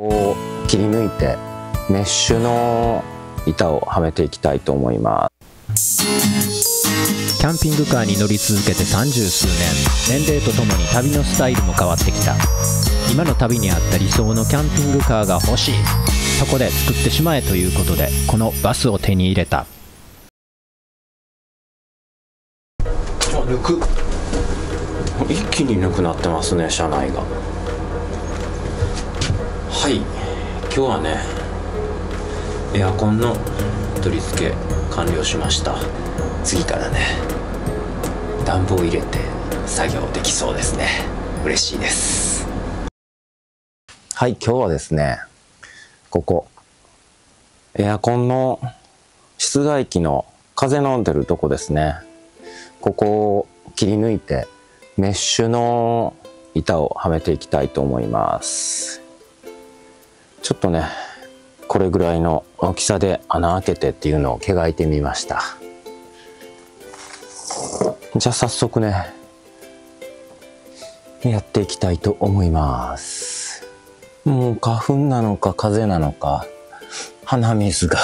を切り抜いてメッシュの板をはめていきたいと思います。 キャンピングカーに乗り続けて30数年、年齢とともに旅のスタイルも変わってきた。今の旅に合った理想のキャンピングカーが欲しい。そこで作ってしまえということで、このバスを手に入れた。 抜く、一気に抜くなってますね、車内が。はい、今日はねエアコンの取り付け完了しました。次からね暖房入れて作業できそうですね。嬉しいです。はい、今日はですね、ここエアコンの室外機の風の出るとこですね、ここを切り抜いてメッシュの板をはめていきたいと思います。ちょっとねこれぐらいの大きさで穴開けてっていうのを描いてみました。じゃあ早速ねやっていきたいと思います。もう花粉なのか風なのか鼻水が。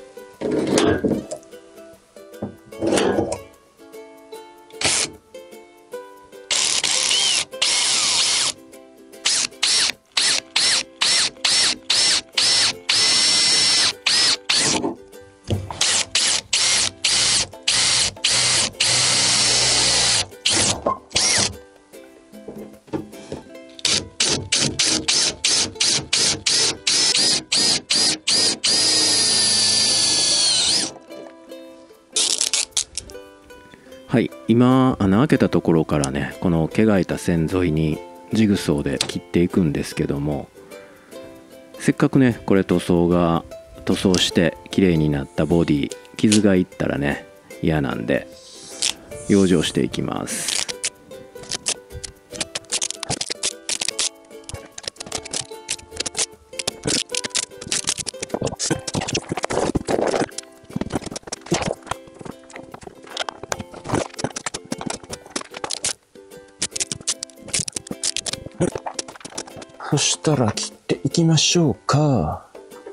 はい、今穴開けたところからね、この毛がいた線沿いにジグソーで切っていくんですけども、せっかくねこれ塗装して綺麗になったボディ、傷がいったらね嫌なんで養生していきます。 そしたら切っていきましょうか。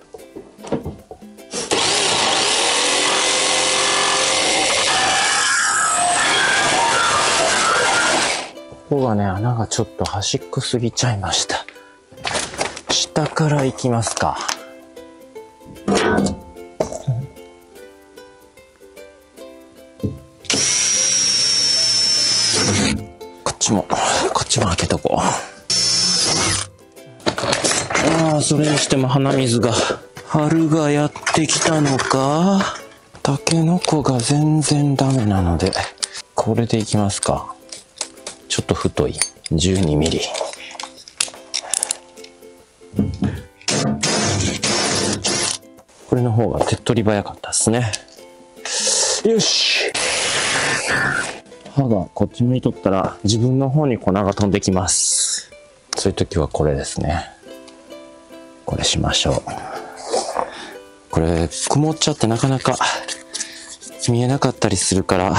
ここがね穴がちょっと端っこすぎちゃいました。下からいきますか。こっちも開けとこう。ああ、それにしても鼻水が。春がやってきたのか。タケノコが全然ダメなのでこれでいきますか。ちょっと太い12ミリ。これの方が手っ取り早かったですね。よし、歯がこっち向いとったら自分の方に粉が飛んできます。そういう時はこれですね。これしましょう。これ曇っちゃってなかなか見えなかったりするから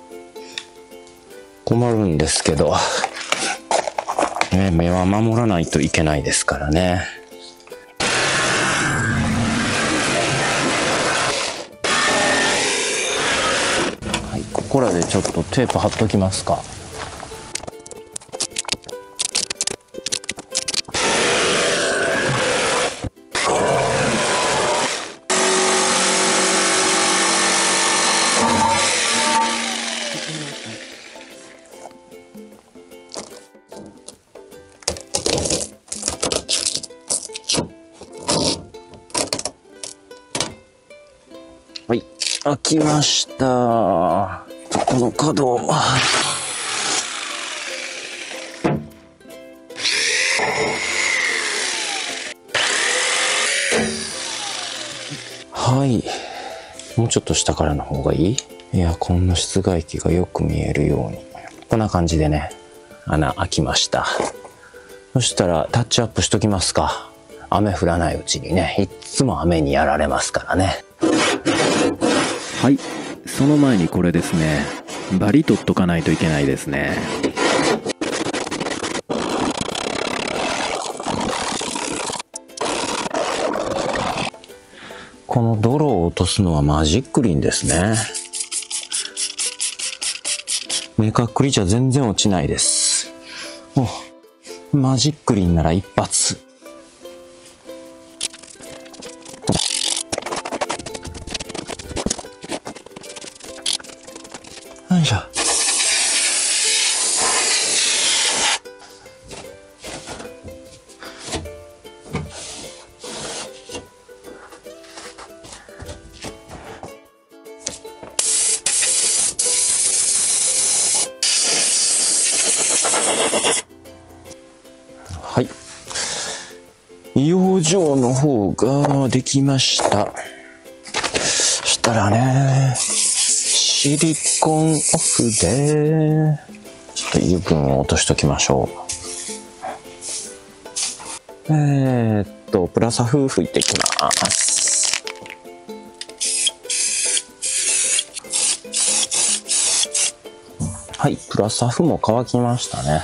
困るんですけど、ね、目は守らないといけないですからね。はい、ここらでちょっとテープ貼っときますか。はい、開きました。この角を。はい。もうちょっと下からの方がいい？エアコンの室外機がよく見えるように。こんな感じでね、穴開きました。そしたらタッチアップしときますか。雨降らないうちにね、いっつも雨にやられますからね。 はい、その前にこれですね、バリ取っとかないといけないですね。 この泥を落とすのはマジックリンですね。目かっくりじゃ全然落ちないです。マジックリンなら一発。よいしょ。はい。養生の方ができました。そしたらね、シリコンオフで、ちょっと油分を落としときましょう。プラサフ拭いていきます。はい、プラサフも乾きましたね。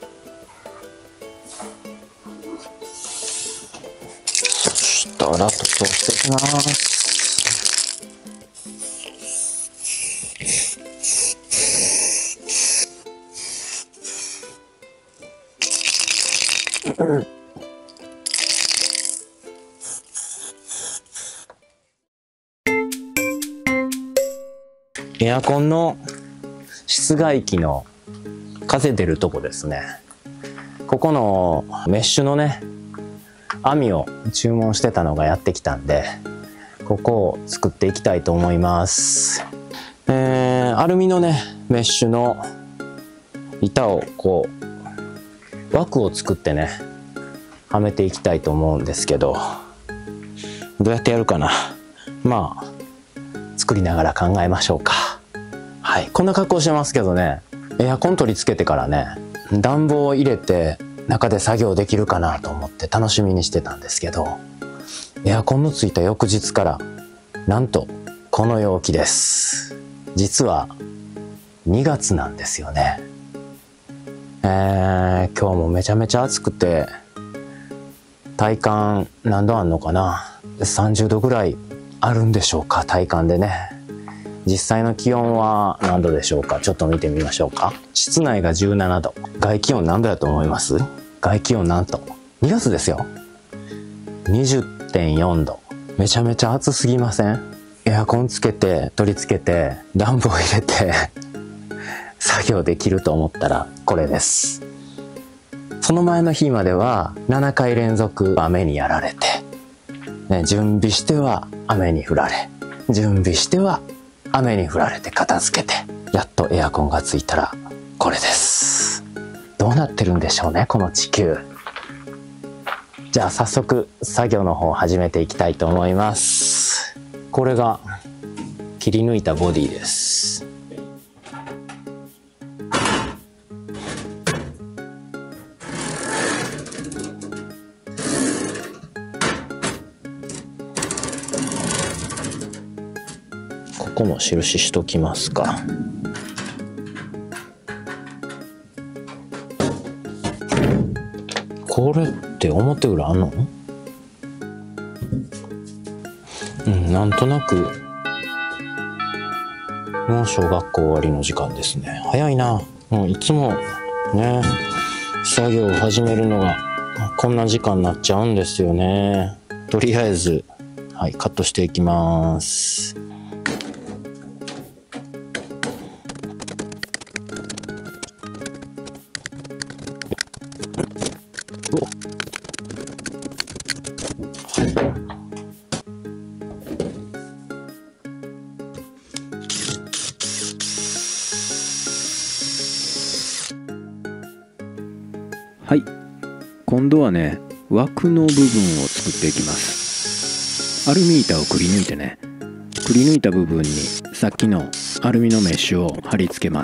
そしたら、整っていきます。エアコンの室外機の風出るとこですね。ここのメッシュのね、網を注文してたのがやってきたんで、ここを作っていきたいと思います。アルミのね、メッシュの板をこう、枠を作ってね、はめていきたいと思うんですけど、どうやってやるかな。まあ、作りながら考えましょうか。はい、こんな格好してますけどね、エアコン取り付けてからね、暖房を入れて中で作業できるかなと思って楽しみにしてたんですけど、エアコンのついた翌日からなんとこの陽気です。実は2月なんですよね。今日もめちゃめちゃ暑くて、体感何度あんのかな、30度ぐらいあるんでしょうか、体感でね。実際の気温は何度でしょうか。ちょっと見てみましょうか。室内が17度。外気温何度やと思います？外気温なんと2月ですよ。20.4 度。めちゃめちゃ暑すぎません？エアコンつけて、取り付けて、暖房入れて作業できると思ったらこれです。その前の日までは7回連続雨にやられて、準備しては雨に降られ、準備しては雨に降られて片付けて、やっとエアコンがついたらこれです。どうなってるんでしょうね、この地球。じゃあ早速作業の方を始めていきたいと思います。これが切り抜いたボディです。ここも印しときますか。これって表裏あんの？なんとなくもう小学校終わりの時間ですね。早いな。いつもね、作業を始めるのがこんな時間になっちゃうんですよね。とりあえず、はい、カットしていきます。 はい、今度はね、枠の部分を作っていきます。アルミ板をくり抜いてね、くり抜いた部分にさっきのアルミのメッシュを貼り付けます。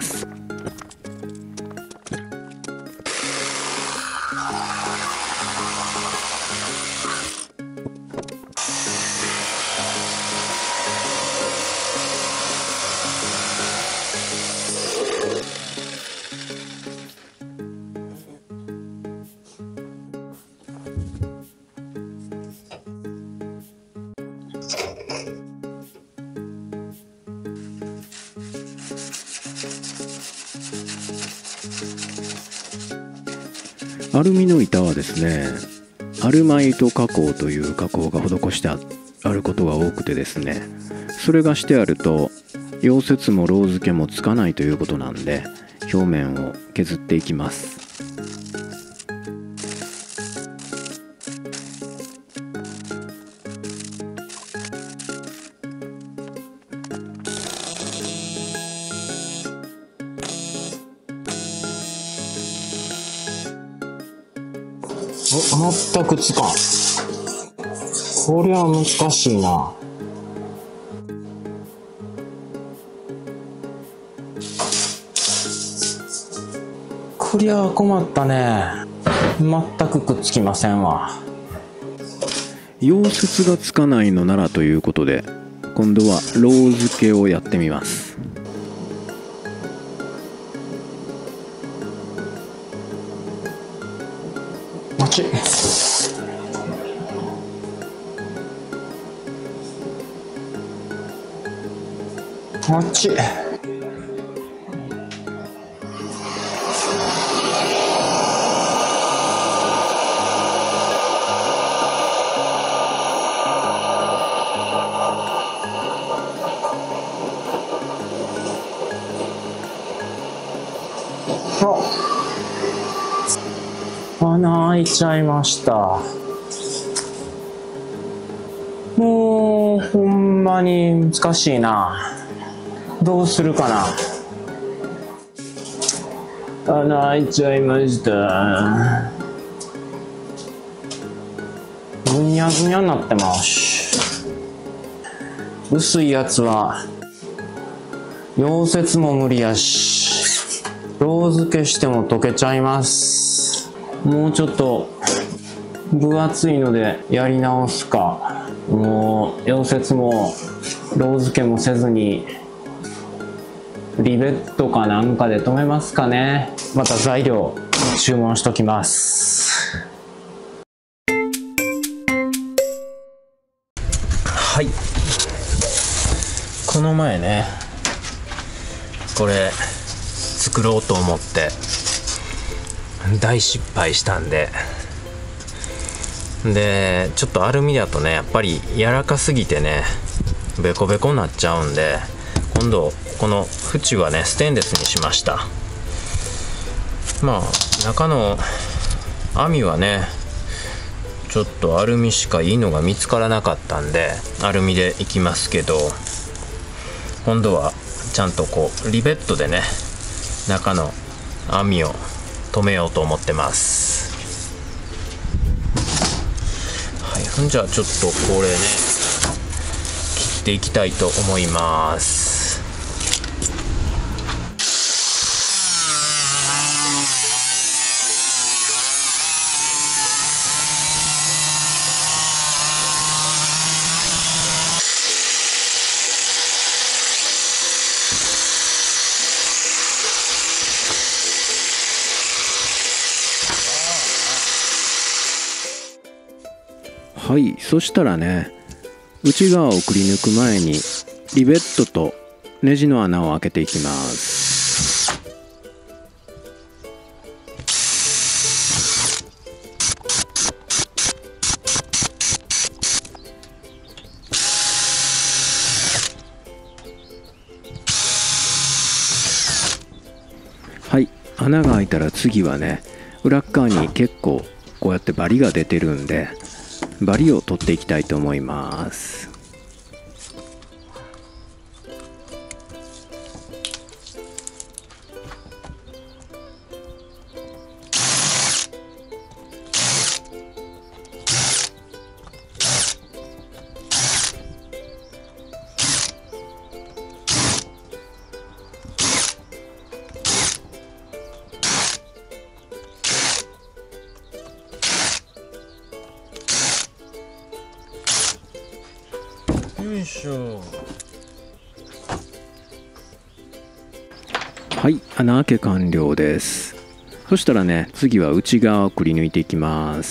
アルミの板はですね、アルマイト加工という加工が施してあることが多くてですね、それがしてあると溶接もロー付けもつかないということなんで、表面を削っていきます。 全くつかん。これは難しいな。こりゃ困ったね。全くくっつきませんわ。 溶接がつかないのならということで、今度はロー付けをやってみます。 待ち。待ち。穴開いちゃいました。もうほんまに難しいな。どうするかな。穴開いちゃいました。ぐにゃぐにゃになってます。薄いやつは溶接も無理やし、ロー付けしても溶けちゃいます。もうちょっと分厚いのでやり直すか、もう溶接もロー付けもせずにリベットかなんかで留めますかね。また材料注文しときます。はい、この前ね、これ作ろうと思って大失敗したんで、ちょっとアルミだとね、やっぱり柔らかすぎてね、ベコベコになっちゃうんで、今度この縁はねステンレスにしました。まあ中の網はね、ちょっとアルミしかいいのが見つからなかったんでアルミでいきますけど、今度はちゃんとこうリベットでね中の網を止めようと思ってます。はい、ほんじゃあちょっとこれね切っていきたいと思います。 はい、そしたらね、内側をくり抜く前にリベットとネジの穴を開けていきます。はい、穴が開いたら次はね、裏側に結構こうやってバリが出てるんで、バリを取っていきたいと思います。 よいしょ。 はい、穴開け完了です。そしたらね、次は内側をくり抜いていきます。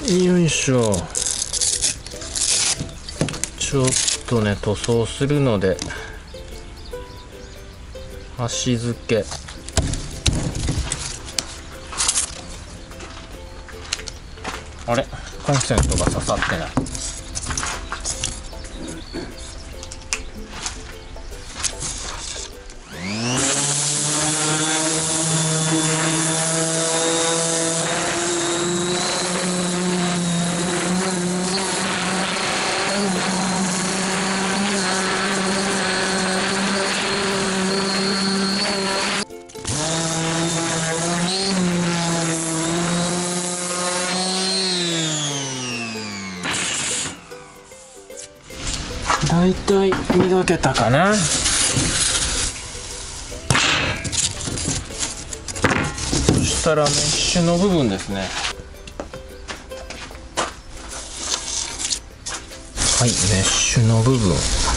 よいしょ。ちょっとね塗装するので端付け。あれ、コンセントが刺さってない。だいたい磨けたかな。そしたらメッシュの部分ですね。はい、メッシュの部分。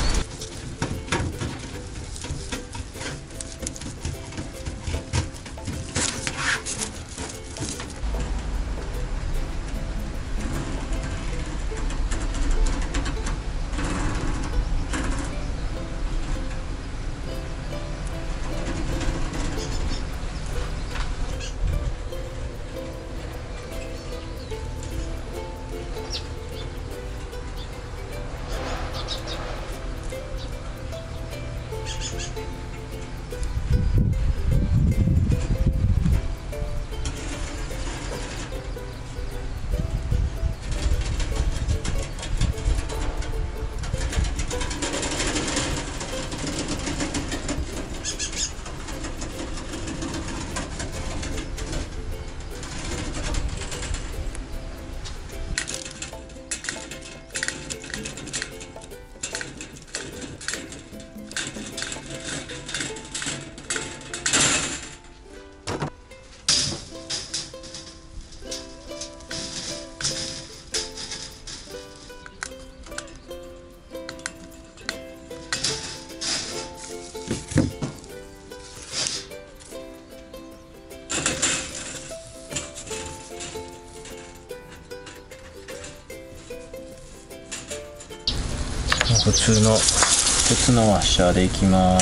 普通の鉄のワッシャーでいきます。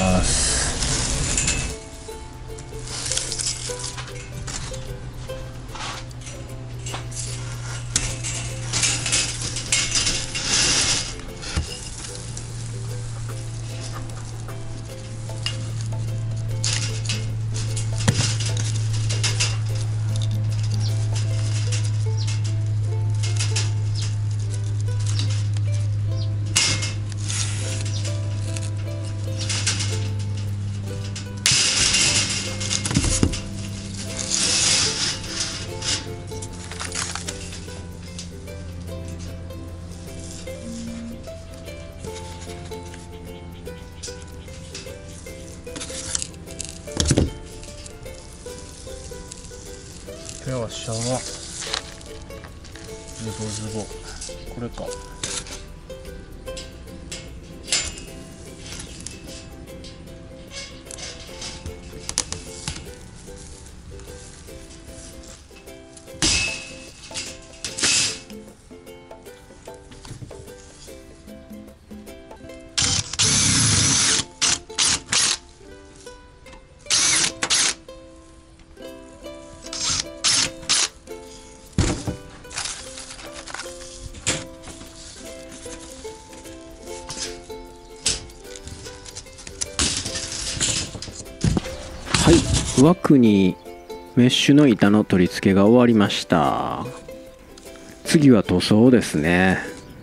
よっしゃー、ズボズボ、これか。 はい、枠にメッシュの板の取り付けが終わりました。次は塗装ですね。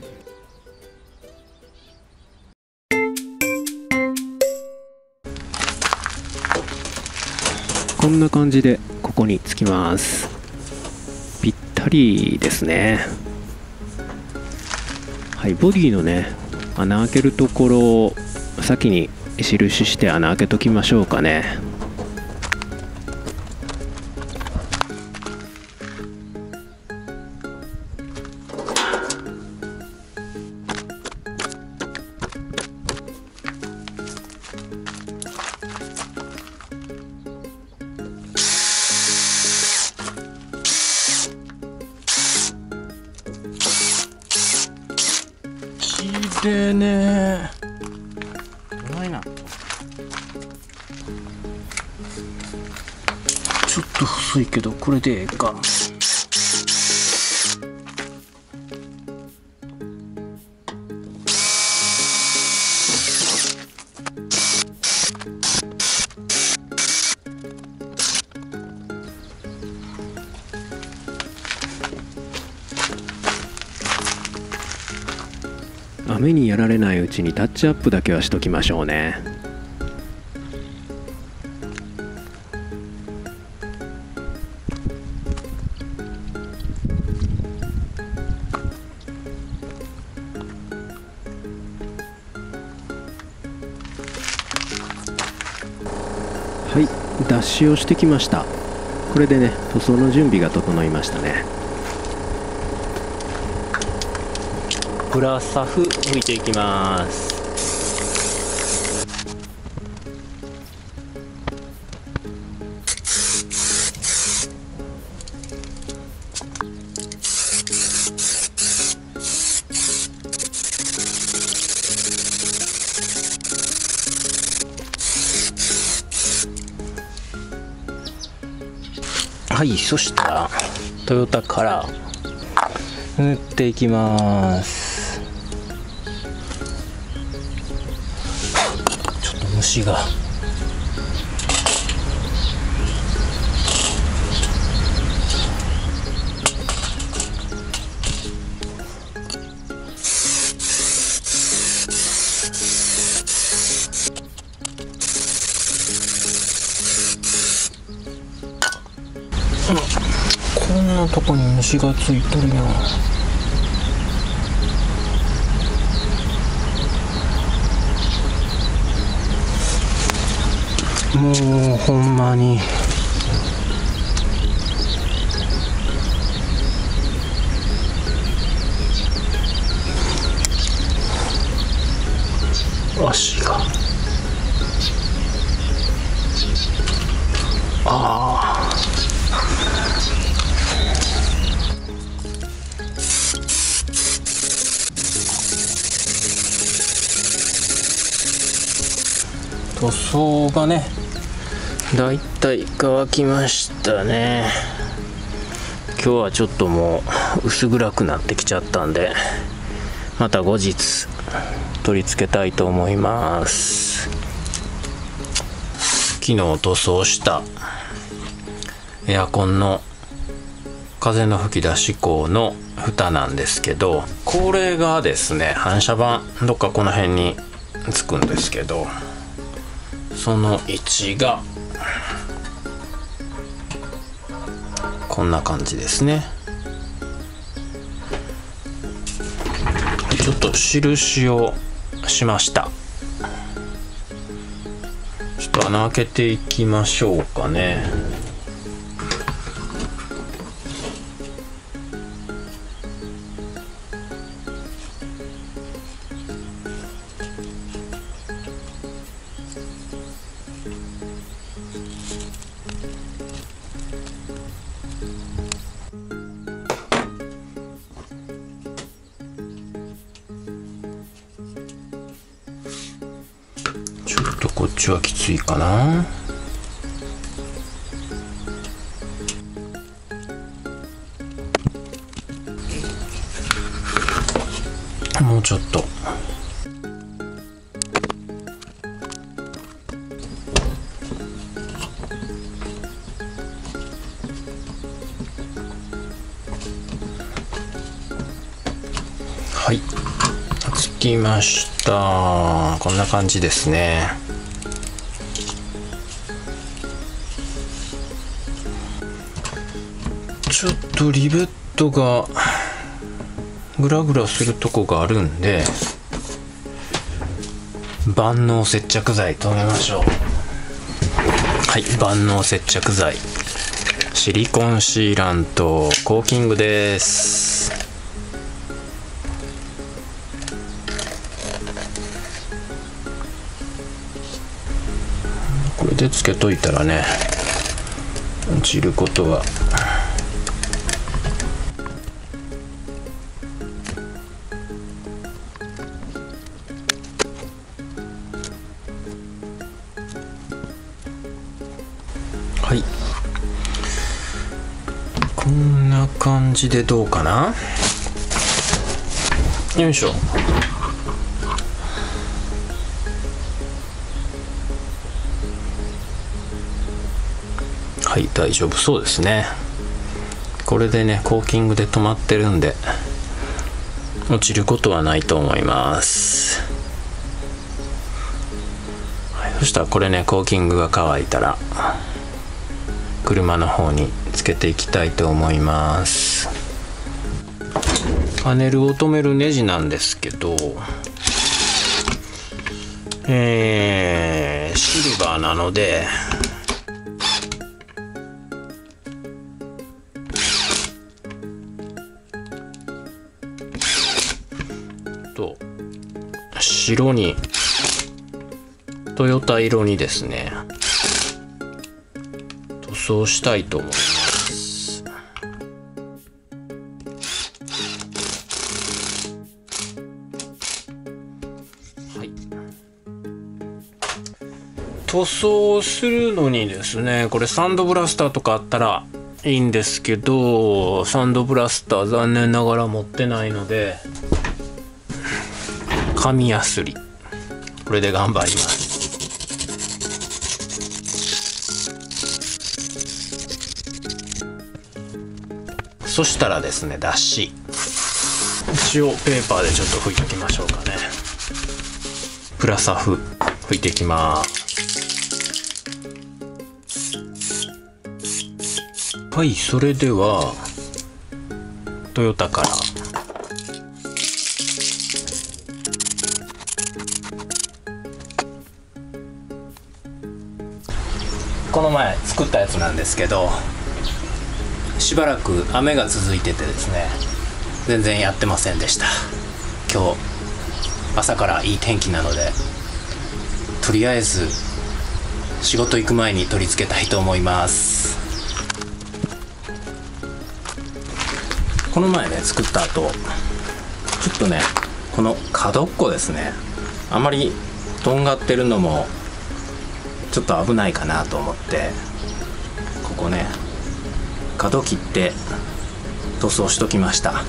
こんな感じでここにつきます。ぴったりですね。はい、ボディのね穴開けるところを先に印して穴開けときましょうかね。 でね、うまいな。ちょっと細いけどこれでええか。雨にやられないうちにタッチアップだけはしときましょうね。はい、脱脂をしてきました。これでね、塗装の準備が整いましたね。プラサフ拭いていきます。はい、そしたらトヨタカラー塗っていきます。ちょっと虫が。こんなとこに虫がついとるやん。もうほんまに足が塗装がねだいたい乾きましたね。今日はちょっともう薄暗くなってきちゃったんで、また後日取り付けたいと思います。昨日塗装したエアコンの風の吹き出し口の蓋なんですけど、これがですね反射板どっかこの辺につくんですけど、その位置がこんな感じですね。ちょっと印をしました。ちょっと穴開けていきましょうかね。ちょっとこっちはきついかな。もうちょっと。はい、つきました。こんな感じですね。ちょっとリベットがグラグラするとこがあるんで、万能接着剤止めましょう。はい、万能接着剤シリコンシーラントコーキングです。これでつけといたらね、落ちることははい、こんな感じでどうかな。よいしょ。はい、大丈夫そうですね。これでねコーキングで止まってるんで落ちることはないと思います。はい、そしたらこれねコーキングが乾いたら車の方につけていきたいと思います。パネルを止めるネジなんですけど、シルバーなので白にトヨタ色にですね塗装したいと思います。はい、塗装するのにですねこれサンドブラスターとかあったらいいんですけど、サンドブラスター残念ながら持ってないので紙やすりこれで頑張ります。そしたらですね脱脂一応ペーパーでちょっと拭いておきましょうかね。プラサフ拭いていきます。はい、それではトヨタからこの前作ったやつなんですけど、しばらく雨が続いててですね全然やってませんでした。今日朝からいい天気なのでとりあえず仕事行く前に取り付けたいと思います。この前ね作った後ちょっとねこの角っこですねあまりとんがってるのもちょっと危ないかなと思ってここね角切って塗装しときました。あ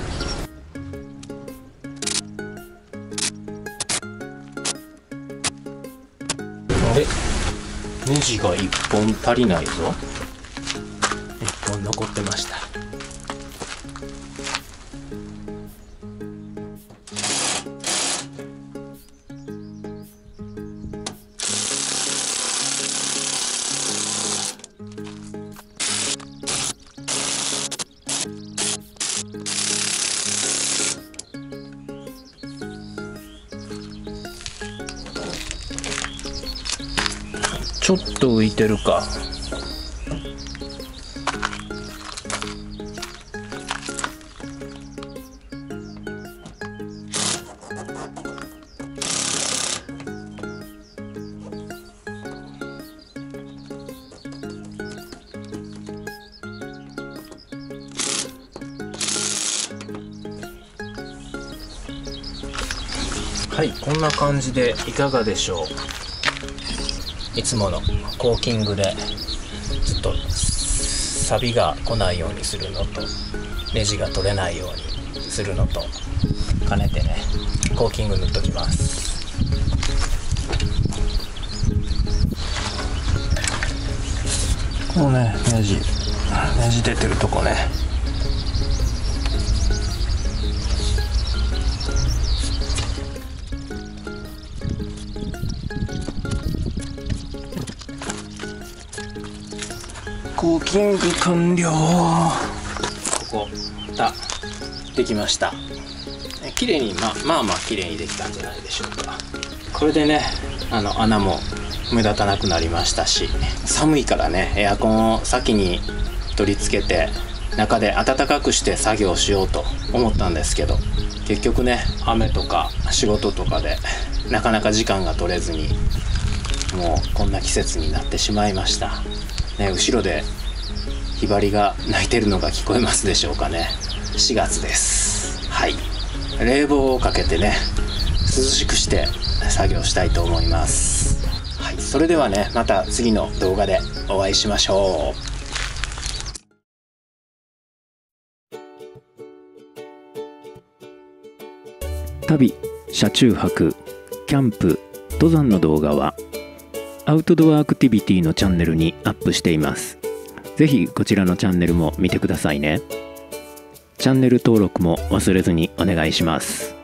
れネジが1本足りないぞ。1本残ってました。ちょっと浮いてるか。はい、こんな感じでいかがでしょう。いつものコーキングでちょっと錆が来ないようにするのとネジが取れないようにするのと兼ねてねコーキング塗っときます。このねネジ出てるとこねコーキング完了。ここできました。綺麗にまあ綺麗にできたんじゃないでしょうか。これでね穴も目立たなくなりましたし、寒いからねエアコンを先に取り付けて中で暖かくして作業しようと思ったんですけど、結局ね雨とか仕事とかでなかなか時間が取れずにもうこんな季節になってしまいましたね。後ろでヒバリが鳴いてるのが聞こえますでしょうかね。4月です。はい、冷房をかけてね涼しくして作業したいと思います。はい、 それではね、また次の動画でお会いしましょう。 旅、車中泊、キャンプ、登山の動画はアウトドアアクティビティのチャンネルにアップしています。ぜひこちらのチャンネルも見てくださいね。チャンネル登録も忘れずにお願いします。